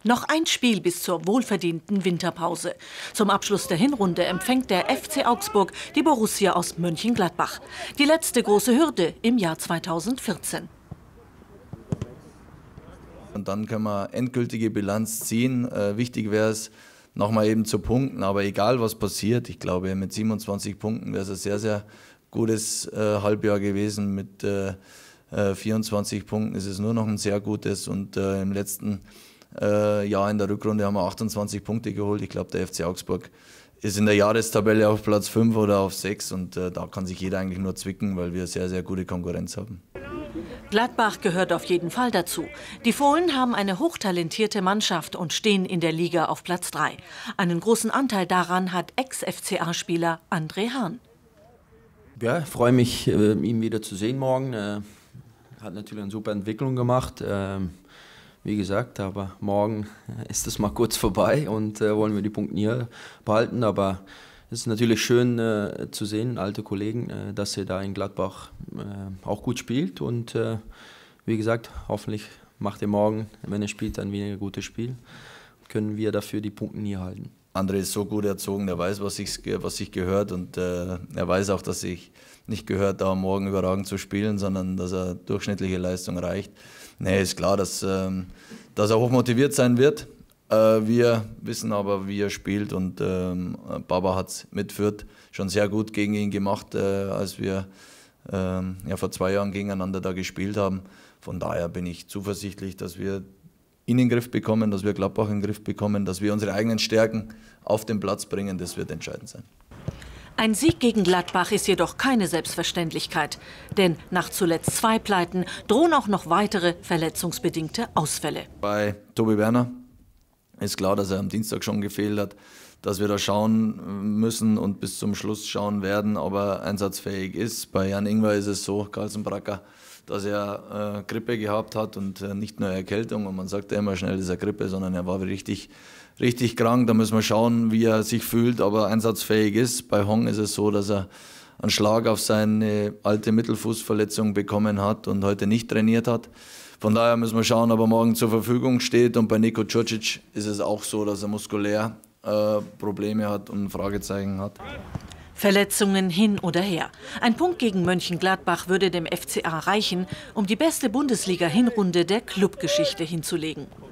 Noch ein Spiel bis zur wohlverdienten Winterpause. Zum Abschluss der Hinrunde empfängt der FC Augsburg die Borussia aus Mönchengladbach. Die letzte große Hürde im Jahr 2014. Und dann können wir endgültige Bilanz ziehen. Wichtig wäre es, nochmal eben zu punkten. Aber egal, was passiert, ich glaube, mit 27 Punkten wäre es ein sehr, sehr gutes Halbjahr gewesen. Mit 24 Punkten ist es nur noch ein sehr gutes. Und im letzten Jahr in der Rückrunde haben wir 28 Punkte geholt. Ich glaube, der FC Augsburg ist in der Jahrestabelle auf Platz 5 oder auf 6. Und da kann sich jeder eigentlich nur zwicken, weil wir sehr, sehr gute Konkurrenz haben. Gladbach gehört auf jeden Fall dazu. Die Fohlen haben eine hochtalentierte Mannschaft und stehen in der Liga auf Platz 3. Einen großen Anteil daran hat Ex-FCA-Spieler André Hahn. Ja, ich freue mich, ihn wieder zu sehen morgen. Hat natürlich eine super Entwicklung gemacht. Wie gesagt, aber morgen ist es mal kurz vorbei und wollen wir die Punkte hier behalten. Aber es ist natürlich schön zu sehen, alte Kollegen, dass er da in Gladbach auch gut spielt. Und wie gesagt, hoffentlich macht er morgen, wenn er spielt, dann wieder ein gutes Spiel. Können wir dafür die Punkte hier halten. André ist so gut erzogen, der weiß, was sich gehört. Und er weiß auch, dass sich nicht gehört, da morgen überragend zu spielen, sondern dass er durchschnittliche Leistung reicht. Nee, ist klar, dass er hochmotiviert sein wird. Wir wissen aber, wie er spielt, und Baba hat es mit Fürth schon sehr gut gegen ihn gemacht, als wir vor 2 Jahren gegeneinander da gespielt haben. Von daher bin ich zuversichtlich, dass wir ihn in den Griff bekommen, dass wir Gladbach in den Griff bekommen, dass wir unsere eigenen Stärken auf den Platz bringen. Das wird entscheidend sein. Ein Sieg gegen Gladbach ist jedoch keine Selbstverständlichkeit. Denn nach zuletzt 2 Pleiten drohen auch noch weitere verletzungsbedingte Ausfälle. Bei Tobi Werner ist klar, dass er am Dienstag schon gefehlt hat, dass wir da schauen müssen und bis zum Schluss schauen werden, ob er einsatzfähig ist. Bei Jan Ingwer ist es so, Carlsen-Bracker, dass er Grippe gehabt hat und nicht nur Erkältung. Und man sagt ja immer schnell, das ist eine Grippe, sondern er war richtig krank. Da müssen wir schauen, wie er sich fühlt, ob er einsatzfähig ist. Bei Hong ist es so, dass er einen Schlag auf seine alte Mittelfußverletzung bekommen hat und heute nicht trainiert hat. Von daher müssen wir schauen, ob er morgen zur Verfügung steht. Und bei Niko Đurđić ist es auch so, dass er muskulär Probleme hat und Fragezeichen hat. Verletzungen hin oder her. Ein Punkt gegen Mönchengladbach würde dem FCA reichen, um die beste Bundesliga-Hinrunde der Clubgeschichte hinzulegen.